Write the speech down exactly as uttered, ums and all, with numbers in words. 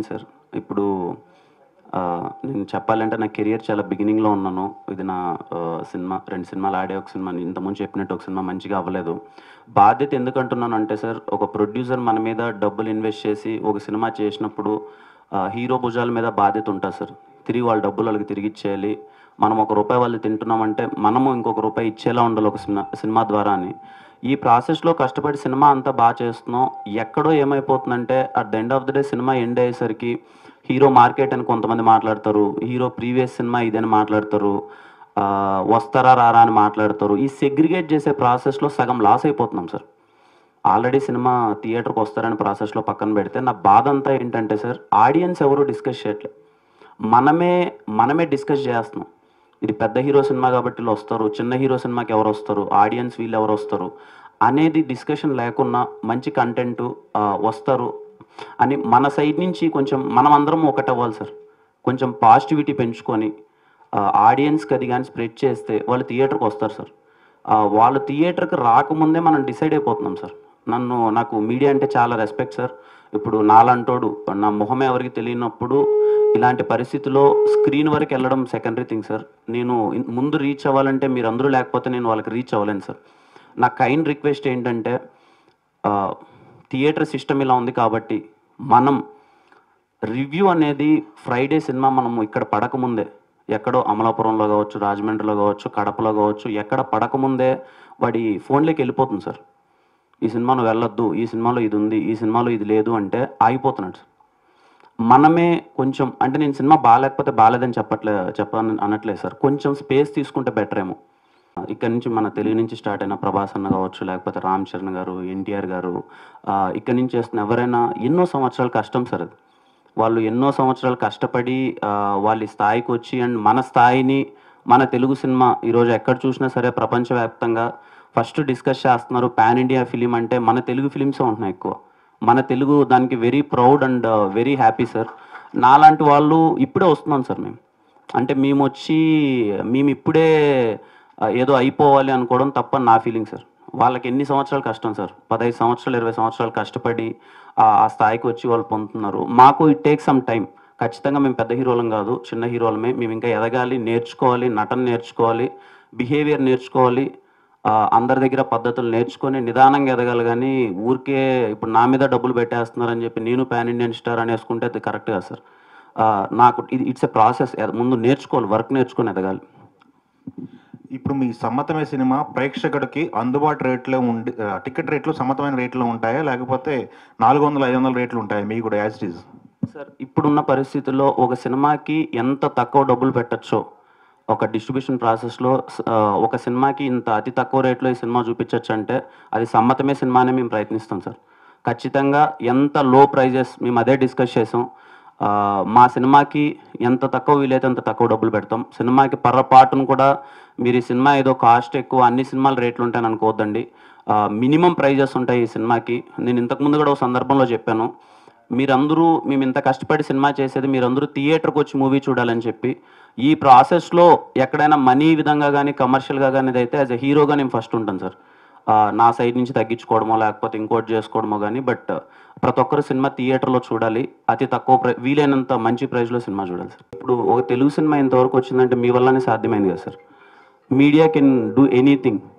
అయింది సార్. ఇప్పుడు ఆహ్, నేను చెప్పాలంటే నా కెరియర్ చాలా బిగినింగ్‌లో ఉన్నాను. ఇది నా ఆహ్, సినిమా రెండు సినిమాలు ఆడే ఒక సినిమా ఇంతకుముందు చెప్పినట్టు ఒక సినిమా మంచిగా అవ్వలేదు. బాధ్యత ఎందుకంటున్నానంటే సార్, ఒక ప్రొడ్యూసర్ మన మీద డబ్బులు ఇన్వెస్ట్ చేసి ఒక సినిమా చేసినప్పుడు ఆహ్, హీరో భుజాల మీద బాధ్యత ఉంటది సార్. తిరిగి వాళ్ళ డబ్బులు వాళ్ళకి తిరిగిచ్చేయాలి. మనం ఒక రూపాయి వాళ్ళు తింటున్నామంటే మనము ఇంకొక రూపాయి ఇచ్చేలా ఉండాలి ఒక సినిమా సినిమా ద్వారా అని. ఈ ప్రాసెస్‌లో కష్టపడి సినిమా అంతా బా చేస్తున్నాం. ఎక్కడో ఏమైపోతుందంటే at the end of the day cinema end అయ్యేసరికి హీరో మార్కెట్ అని కొంతమంది మాట్లాడతారు. హీరో ప్రీవియస్ సినిమా ఇదని మాట్లాడతారు. ఆహ్, వస్తారా రారా అని మాట్లాడతారు. ఈ సెగ్రిగేట్ చేసే ప్రాసెస్‌లో సగం లాస్ అయిపోతున్నాం సార్. ఆల్రెడీ సినిమా థియేటర్‌కి వస్తారని ప్రాసెస్‌లో పక్కన పెడితే నా బాధంతా ఏంటంటే సార్, ఆడియన్స్ ఎవరు డిస్కస్ చేయట్లే. మనమే మనమే డిస్కస్ చేస్తున్నాం. ఇది పెద్ద హీరో సినిమా కాబట్టి వీళ్ళొస్తారు. చిన్న హీరో సినిమాకి ఎవరొస్తారు? ఆడియన్స్ వీళ్ళెవరొస్తారు? అనేది డిస్కషన్ లేకున్నా మంచి కంటెంటు ఆహ్, వస్తారు అని మన సైడ్ నుంచి కొంచెం మనమందరం ఒకటవ్వాలి సార్. కొంచెం పాజిటివిటీ పెంచుకొని ఆహ్, ఆడియన్స్‌కి అది గాని స్ప్రెడ్ చేస్తే వాళ్ళు థియేటర్‌కొస్తారు సార్. ఆహ్, వాళ్ళు థియేటర్‌కి రాకముందే మనం డిసైడ్ అయిపోతున్నాం సార్. నన్ను నాకు మీడియా అంటే చాలా రెస్పెక్ట్ సార్. ఇప్పుడు నాలంటోడు నా మొహం ఎవరికీ తెలియనప్పుడు ఇలాంటి పరిస్థితిలో స్క్రీన్ వరకెళ్ళడం సెకండరీ థింగ్ సార్. నేను ఇన్ ముందు రీచ్ అవ్వాలంటే మీరందరూ లేకపోతే నేను వాళ్ళకి రీచ్ అవ్వలేను సార్. నా కైండ్ రిక్వెస్ట్ ఏంటంటే ఆహ్, థియేటర్ సిస్టమ్ ఇలా ఉంది కాబట్టి మనం రివ్యూ అనేది ఫ్రైడే సినిమా మనము ఇక్కడ పడకముందే ఎక్కడో అమలాపురంలో కావచ్చు, రాజమండ్రిలో కావచ్చు, కడపలో కావచ్చు ఎక్కడ పడకముందే వాడి ఫోన్‌లోకి వెళ్ళిపోతుంది సార్. ఈ సినిమా నువ్వు వెళ్ళొద్దు. ఈ సినిమాలో ఇది ఉంది. ఈ సినిమాలో ఇది లేదు అంటే ఆగిపోతున్నాడు సార్. మనమే కొంచెం అంటే నేను సినిమా బాలేకపోతే బాలేదని చెప్పట్లే చెప్పను అనట్లేదు సార్. కొంచెం స్పేస్ తీసుకుంటే బెటర్ ఏమో. ఇక్కడి నుంచి మన తెలుగు నుంచి స్టార్ట్ అయిన ప్రభాస్ అన్న కావచ్చు, లేకపోతే రామ్ చరణ్ గారు, ఎన్టీఆర్ గారు ఆహ్, ఇక్కడి నుంచి చేస్తున్న ఎవరైనా ఎన్నో సంవత్సరాల కష్టం సార్ అది. వాళ్ళు ఎన్నో సంవత్సరాలు కష్టపడి ఆహ్, వాళ్ళ ఈ స్థాయికొచ్చి అండ్ మన స్థాయిని మన తెలుగు సినిమా ఈరోజు ఎక్కడ చూసినా సరే ప్రపంచవ్యాప్తంగా ఫస్ట్ డిస్కస్ చేస్తున్నారు. పాన్ ఇండియా ఫిలిం అంటే మన తెలుగు ఫిలిమ్సే ఉంటున్నాయి ఎక్కువ. మన తెలుగు దానికి very proud and very happy sir. నాలాంటి వాళ్ళు ఇప్పుడే వస్తున్నాం సార్ మేము. అంటే మేమొచ్చి మేమిప్పుడే ఆహ్, ఏదో అయిపోవాలి అనుకోవడం తప్పని నా ఫీలింగ్ సార్. వాళ్ళకి ఎన్ని సంవత్సరాలు కష్టం సార్. పదహైదు సంవత్సరాలు, ఇరవై సంవత్సరాలు కష్టపడి ఆహ్, ఆ స్థాయికి వచ్చి వాళ్ళు పొందుతున్నారు. మాకు ఇట్ టేక్ సమ్ టైమ్. ఖచ్చితంగా మేము పెద్ద హీరోలం కాదు. చిన్న హీరోలమే. మేము ఇంకా ఎదగాలి, నేర్చుకోవాలి, నటన నేర్చుకోవాలి, బిహేవియర్ నేర్చుకోవాలి. ఆహ్, అందరి దగ్గర పద్ధతులు నేర్చుకొని నిదానంగా ఎదగాలి గానీ, ఊరికే ఇప్పుడు నా మీద డబ్బులు పెట్టేస్తున్నారని చెప్పి నేను పాన్ ఇండియన్ స్టార్ అనేసుకుంటే అది కరెక్ట్ కాదు సార్. ఆహ్, నాకు ఇది ఇట్స్ ఎ ప్రాసెస్. ముందు నేర్చుకోవాలి. వర్క్ నేర్చుకొని ఎదగాలి. ఇప్పుడు మీ సమ్మతమే సినిమా ప్రేక్షకుడికి అందుబాటు రేట్‌లో ఉండి ఆహ్, టికెట్ రేట్లు సమ్మతమైన రేట్‌లో ఉంటాయా? లేకపోతే నాలుగు వందలు, ఐదు వందలు రేట్లు ఉంటాయా మీకు కూడా యాజ్ ఇట్ ఈజ్? సార్ ఇప్పుడున్న పరిస్థితుల్లో ఒక సినిమాకి ఎంత తక్కువ డబ్బులు పెట్టొచ్చో, ఒక డిస్ట్రిబ్యూషన్ ప్రాసెస్‌లో స్ ఆహ్, ఒక సినిమాకి ఇంత అతి తక్కువ రేట్‌లో ఈ సినిమా చూపించొచ్చంటే అది సమ్మతమే సినిమానే మేము ప్రయత్నిస్తాం సార్. ఖచ్చితంగా ఎంత లో ప్రైజెస్ మేము అదే డిస్కస్ చేసాం. ఆహ్, మా సినిమాకి ఎంత తక్కువ వీలైతే అంత తక్కువ డబ్బులు పెడతాం. సినిమాకి పొరపాటున కూడా మీరు ఈ సినిమా ఏదో కాస్ట్ ఎక్కువ అన్ని సినిమాల రేట్లు ఉంటాయని అనుకోవద్దండి. ఆహ్, మినిమమ్ ప్రైజెస్ ఉంటాయి ఈ సినిమాకి. నేను ఇంతకుముందు కూడా ఒక సందర్భంలో చెప్పాను. మీరందరూ మేము ఇంత కష్టపడి సినిమా చేసేది మీరందరూ థియేటర్‌కి వచ్చి మూవీ చూడాలని చెప్పి. ఈ ప్రాసెస్‌లో ఎక్కడైనా మనీ విధంగా గానీ, కమర్షియల్‌గా గానీ ఇదైతే యాస్ ఎ హీరోగా నేను ఫస్ట్ ఉంటాను సార్. ఆహ్, నా సైడ్ నుంచి తగ్గించుకోవడమో, లేకపోతే ఇంకోటి చేసుకోవడమో గానీ, బట్ ప్రతి ఒక్కరు సినిమా థియేటర్‌లో చూడాలి. అతి తక్కువ ప్ర వీలైనంత మంచి ప్రైస్‌లో సినిమా చూడాలి సార్. ఇప్పుడు ఒక తెలుగు సినిమా ఇంతవరకు వచ్చిందంటే మీ వల్లనే సాధ్యమైంది కదా sir. Media can do anything.